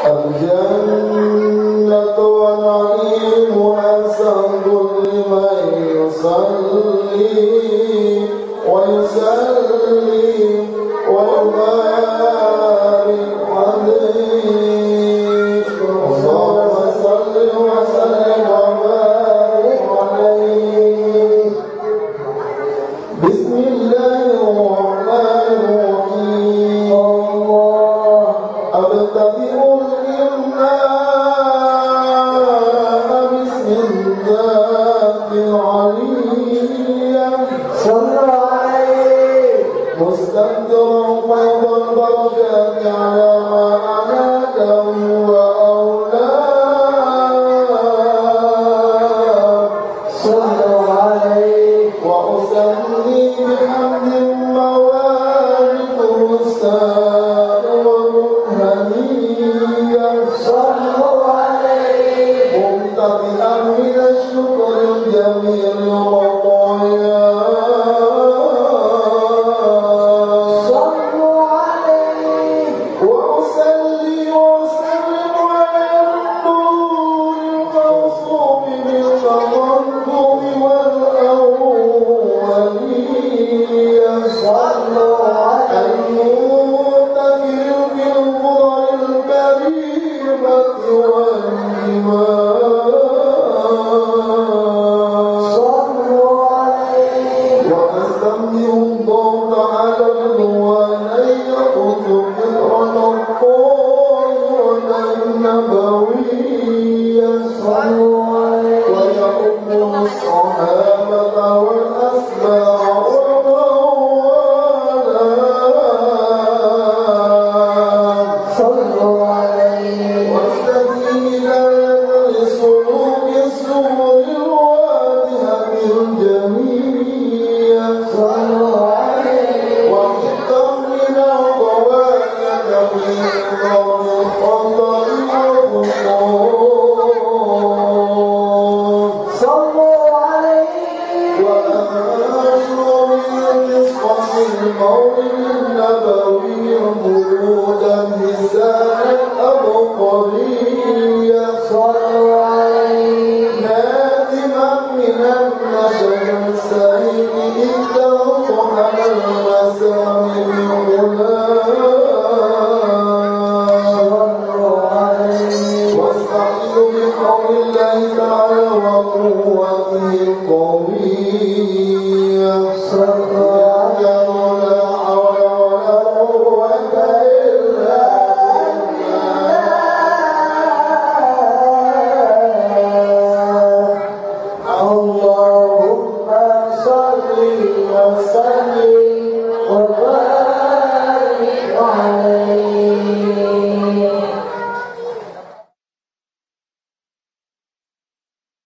الجنة ونعيمها سرد لمن يصلي ويسلم ويبارك عليه اللهم صل وسلم وبارك عليه. بسم الله الرحمن الرحيم. أبتدئ الإملاء بسم الله العلي صلى عليه مستقدرا فيض البركات على ما أناته وأولاه صلى عليه وأسلي بحمد موارد الرسال والهنية صلى عليه ممتطئا من الشكر الجميل والطغيان صلوا عليه وأسلي وأسلم على النور الموصوف بالتقدم والأولية صلوا عليه المنتظر بالفضل الكريمة والإيمان صلوا عليه وأستمع الله تعالى بالوالي يقص فكرة الطائرة النبوية صلوا عليه ويؤم الصحابة والأسماء صلوا عليه واستزيد لسلوك السور الواضحة الجميع صلوا عليه وحفظا من الضوابط في ضرب الخطأ والخطوط صلوا عليه وأنشر من قصة المولد النبوي مولود